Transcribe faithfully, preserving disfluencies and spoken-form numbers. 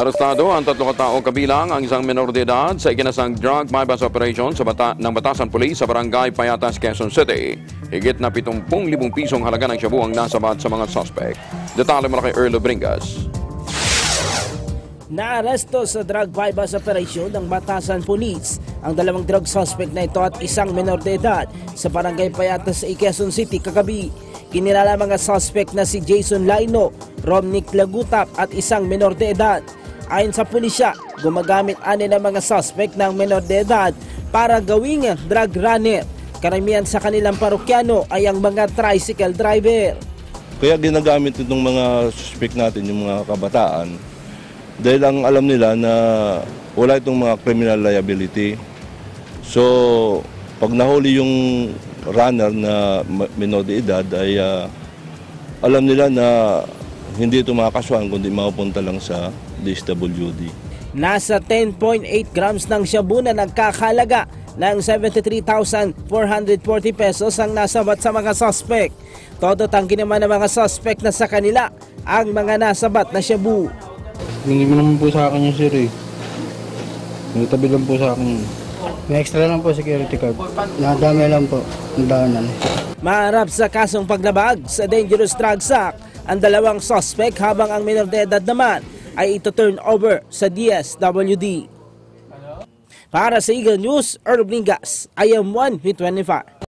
Arestado ang tatlong katao kabilang ang isang menor de edad sa ikinasang drug bypass operation sa bata ng Batasan Police sa barangay Payatas, Quezon City. Higit na pitungpung libong pisong halaga ng shabu ang nasabat sa mga suspect. Detalye mula kay Erlo Bringas. Naaresto sa drug bypass operation ng Batasan Police ang dalawang drug suspect na ito at isang menor de edad sa barangay Payatas sa Quezon City kagabi. Kinilala mga suspect na si Jason Laino, Romnick Lagutap at isang menor de edad. Ayon sa pulisya, gumagamit ani ng mga suspect ng menor de edad para gawing drug runner. Karamihan sa kanilang parokyano ay ang mga tricycle driver. Kaya ginagamit itong mga suspect natin, yung mga kabataan, dahil ang alam nila na wala itong mga criminal liability. So, pag nahuli yung runner na menor de edad ay uh, alam nila na hindi ito makakasuhan kundi mapupunta lang sa D S W D. Nasa ten point eight grams ng shabu na nagkakalaga ng seventy-three thousand four hundred forty pesos ang nasabat sa mga suspect. Todo tanggi naman ng mga suspect na sa kanila ang mga nasabat na shabu. Hindi mo naman po sa akin yung sir eh. Nagtabi lang po sa akin. May extra lang po security card. Nadamay lang po. Ang daanan. Maharap sa kasong paglabag sa dangerous drug act ang dalawang suspect habang ang minor de edad naman ay ito-turn over sa D S W D. Para sa Eagle News, Erlo Bringas, I am one with twenty-five.